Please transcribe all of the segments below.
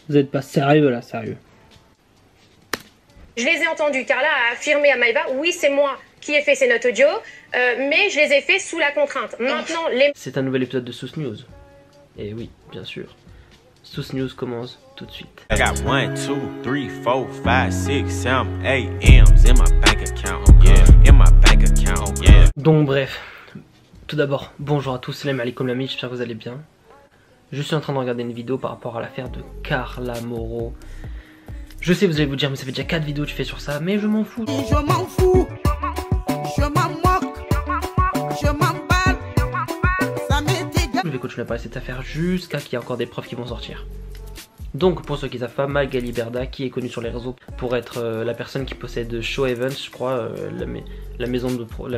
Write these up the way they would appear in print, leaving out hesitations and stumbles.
Vous êtes pas sérieux là, sérieux. Je les ai entendus. Carla a affirmé à Maëva, oui, c'est moi qui ai fait ces notes audio, mais je les ai fait sous la contrainte. Maintenant, les... C'est un nouvel épisode de Sauce News. Et oui, bien sûr. Sauce News commence tout de suite. I got 1, 2, 3, 4, 5, 6, 7, 8 M's in my bank account, yeah. In my bank account, yeah. Donc bref, tout d'abord, bonjour à tous, salam alaikum l'ami, j'espère que vous allez bien. Je suis en train de regarder une vidéo par rapport à l'affaire de Carla Mauro. Je sais, vous allez vous dire, mais ça fait déjà 4 vidéos que tu fais sur ça, mais je m'en fous. Je m'en fous, je m'en moque, je m'emballe, ça m'est égal. Je vais continuer à parler de cette affaire jusqu'à qu'il y ait encore des preuves qui vont sortir. Donc pour ceux qui savent pas, Magali Berda, qui est connue sur les réseaux pour être la personne qui possède Show Events, je crois, la maison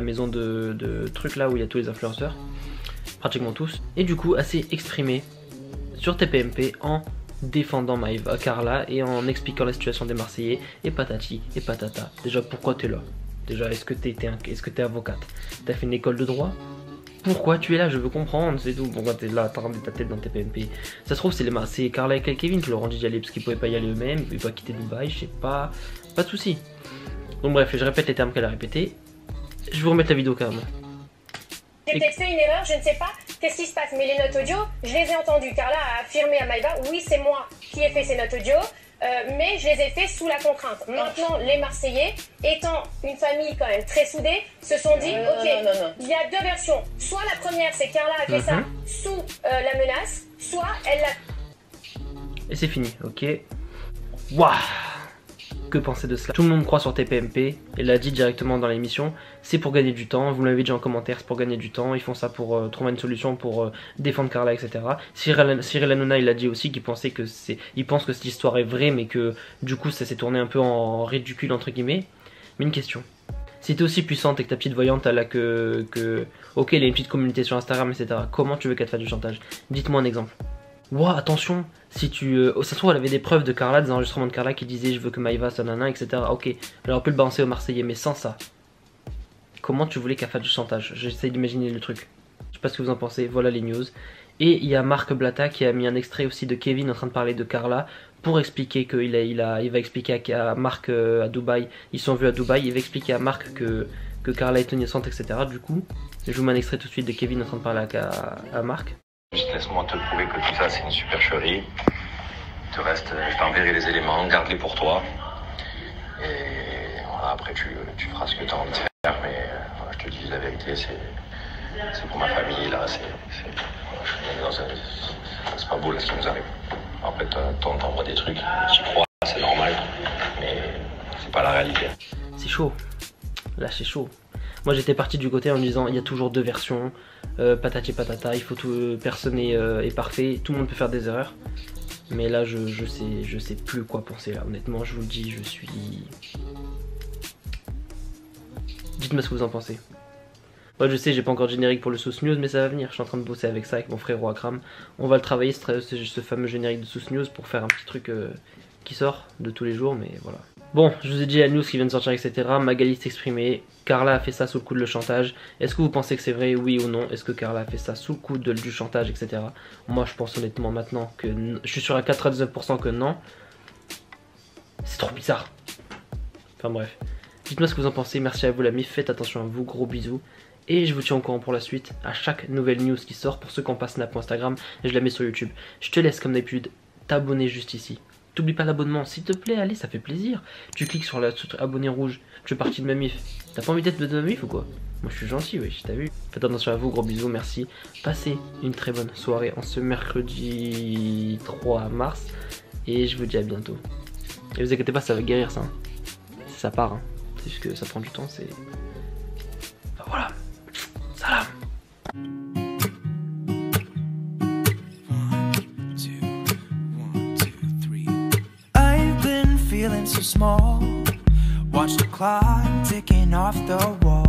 de trucs là où il y a tous les influenceurs, pratiquement tous, et du coup assez exprimé sur TPMP en défendant Maëva Carla et en expliquant la situation des Marseillais et patati et patata. Déjà pourquoi t'es là? Déjà est-ce que t'es avocate? T'as fait une école de droit? Pourquoi tu es là? Je veux comprendre, c'est tout. Pourquoi t'es là, t'as rendu ta tête dans TPMP? Ça se trouve c'est Carla et Kevin qui leur ont dit d'y aller parce qu'ils pouvaient pas y aller eux-mêmes, ils pouvaient pas quitter Dubaï, je sais pas. Pas de soucis. Donc bref, je répète les termes qu'elle a répétés. Je vais vous remettre la vidéo carrément. J'ai peut-être fait une erreur, je ne sais pas qu'est-ce qui se passe, mais les notes audio, je les ai entendues. Carla a affirmé à Maëva, oui, c'est moi qui ai fait ces notes audio, mais je les ai fait sous la contrainte. Maintenant, les Marseillais, étant une famille quand même très soudée, se sont dit, ok, il y a deux versions. Soit la première, c'est Carla a fait ça sous la menace, soit elle l'a... Et c'est fini, ok. Waouh! Que penser de cela? Tout le monde croit sur TPMP, elle l'a dit directement dans l'émission, c'est pour gagner du temps, vous me l'avez dit en commentaire, c'est pour gagner du temps, ils font ça pour trouver une solution pour défendre Carla, etc. Cyril Hanouna il a dit aussi qu'il pensait que il pense que cette histoire est vraie, mais que du coup ça s'est tourné un peu en ridicule entre guillemets. Mais une question, si t'es aussi puissante et que ta petite voyante elle a ok elle a une petite communauté sur Instagram, etc. Comment tu veux qu'elle te fasse du chantage? Dites-moi un exemple. Ouah, attention, si tu... ça se trouve elle avait des preuves de Carla, des enregistrements de Carla qui disaient je veux que Maëva soit nana, etc. Ok, elle aurait pu le balancer aux Marseillais, mais sans ça, comment tu voulais qu'elle fasse du chantage? J'essaye d'imaginer le truc. Je sais pas ce que vous en pensez, voilà les news. Et il y a Marc Blatta qui a mis un extrait aussi de Kevin en train de parler de Carla pour expliquer qu'il va expliquer à Marc à Dubaï, ils sont vus à Dubaï, il va expliquer à Marc que Carla est innocente, etc. Du coup, je vous mets un extrait tout de suite de Kevin en train de parler à Marc. Juste laisse-moi te prouver que tout ça c'est une supercherie. Te reste, je t'enverrai les éléments, garde-les pour toi. Et voilà, après tu feras ce que tu as envie de faire, mais voilà, je te dis la vérité, c'est pour ma famille là, c'est pas beau là ce qui nous arrive. Après t'envoies des trucs, tu crois, c'est normal, mais c'est pas la réalité. C'est chaud, là c'est chaud. Moi j'étais parti du côté en me disant il y a toujours deux versions, patati patata, il faut tout, personne est parfait, tout le monde peut faire des erreurs. Mais là je sais plus quoi penser là, honnêtement je vous le dis, je suis... Dites-moi ce que vous en pensez. Moi je sais j'ai pas encore de générique pour le Sauce News mais ça va venir, je suis en train de bosser avec ça, avec mon frérot Akram. On va le travailler ce fameux générique de Sauce News pour faire un petit truc qui sort de tous les jours, mais voilà. Bon, je vous ai dit la news qui vient de sortir, etc. Magali s'est exprimée. Carla a fait ça sous le coup de le chantage. Est-ce que vous pensez que c'est vrai, oui ou non? Est-ce que Carla a fait ça sous le coup du chantage, etc. Moi, je pense honnêtement maintenant que... Je suis sûr à 99% que non. C'est trop bizarre. Enfin bref. Dites-moi ce que vous en pensez. Merci à vous l'ami. Faites attention à vous. Gros bisous. Et je vous tiens au courant pour la suite. À chaque nouvelle news qui sort. Pour ceux qui n'ont pas Snap ou Instagram, je la mets sur YouTube. Je te laisse comme d'habitude t'abonner juste ici. T'oublies pas l'abonnement, s'il te plaît, allez, ça fait plaisir. Tu cliques sur la abonner rouge, tu es parti de ma mif. T'as pas envie d'être de ma mif ou quoi? Moi je suis gentil, oui, t'as vu. Faites attention à vous, gros bisous, merci. Passez une très bonne soirée en ce mercredi 3 mars. Et je vous dis à bientôt. Et vous inquiétez pas, ça va guérir ça. Hein. Ça part, hein. C'est juste que ça prend du temps, c'est... Enfin voilà. Salam. Feeling so small, watch the clock ticking off the wall.